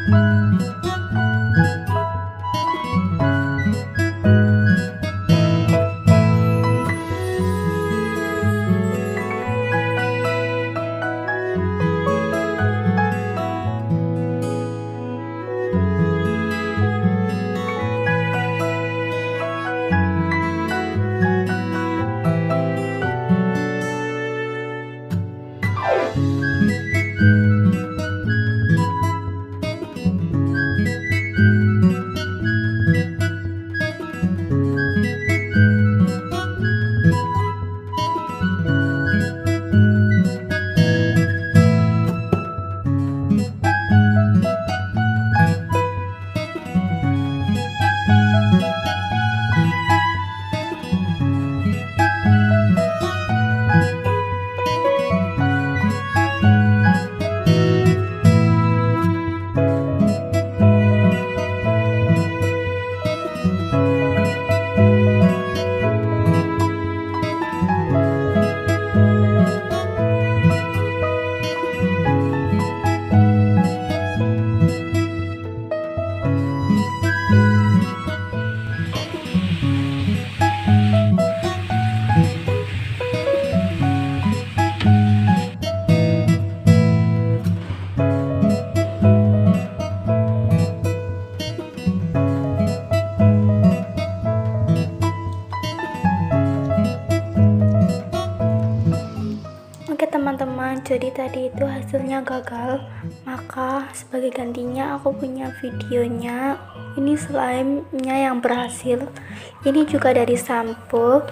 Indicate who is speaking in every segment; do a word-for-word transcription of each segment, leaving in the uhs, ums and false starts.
Speaker 1: Oke teman-teman, jadi tadi itu hasilnya gagal, maka sebagai gantinya aku punya videonya. Ini slime-nya yang berhasil. Ini juga dari sampo,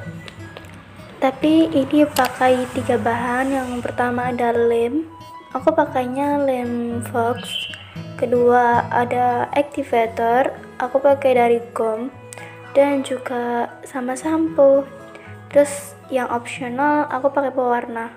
Speaker 1: tapi ini pakai tiga bahan. Yang pertama ada lem, aku pakainya lem fox. Kedua ada activator, aku pakai dari gom, dan juga sama sampo. Terus yang optional aku pakai pewarna.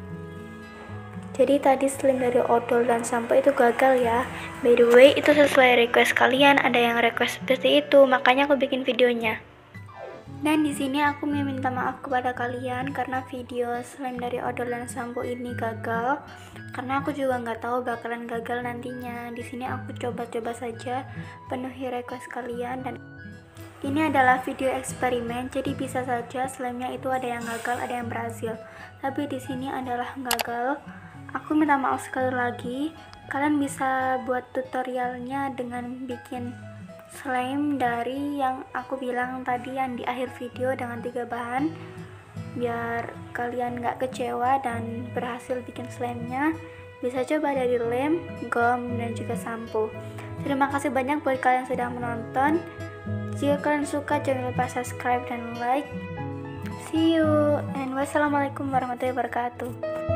Speaker 1: Jadi tadi slime dari odol dan sampo itu gagal ya. By the way, itu sesuai request kalian, ada yang request seperti itu, makanya aku bikin videonya. Dan di sini aku meminta maaf kepada kalian karena video slime dari odol dan sampo ini gagal. Karena aku juga nggak tahu bakalan gagal nantinya. Di sini aku coba-coba saja penuhi request kalian, dan ini adalah video eksperimen, jadi bisa saja slime-nya itu ada yang gagal, ada yang berhasil. Tapi di sini adalah gagal. Aku minta maaf sekali lagi. Kalian bisa buat tutorialnya dengan bikin slime dari yang aku bilang tadi yang di akhir video dengan tiga bahan, biar kalian nggak kecewa dan berhasil bikin slime-nya. Bisa coba dari lem, gom, dan juga sampo. Terima kasih banyak buat kalian yang sudah menonton. Jika kalian suka, jangan lupa subscribe dan like. See you, and wassalamualaikum warahmatullahi wabarakatuh.